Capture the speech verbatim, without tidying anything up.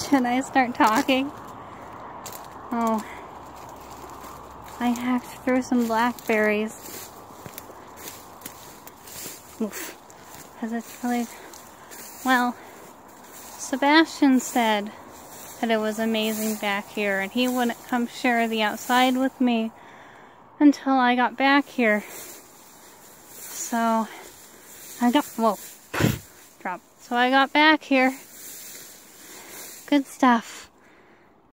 Should I start talking? Oh. I hacked through some blackberries. Oof. Because it's really... Well, Sebastian said that it was amazing back here, and he wouldn't come share the outside with me until I got back here. So, I got... Whoa. Drop. So I got back here. Good stuff.